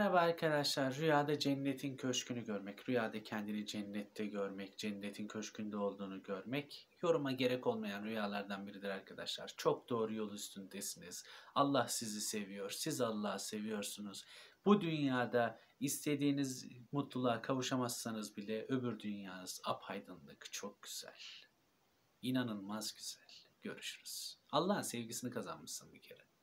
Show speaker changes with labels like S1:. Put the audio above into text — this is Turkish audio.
S1: Merhaba arkadaşlar. Rüyada cennetin köşkünü görmek, rüyada kendini cennette görmek, cennetin köşkünde olduğunu görmek yoruma gerek olmayan rüyalardan biridir arkadaşlar. Çok doğru yol üstündesiniz. Allah sizi seviyor, siz Allah'ı seviyorsunuz. Bu dünyada istediğiniz mutluluğa kavuşamazsanız bile öbür dünyanız apaydınlık, çok güzel. İnanılmaz güzel. Görüşürüz. Allah'ın sevgisini kazanmışsın bir kere.